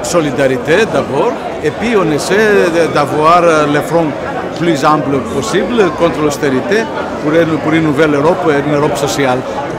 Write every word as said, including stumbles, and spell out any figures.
solidarité d'abord, et puis on essaie d'avoir le front plus ample possible contre l'austérité pour une, pour une nouvelle Europe, une Europe sociale.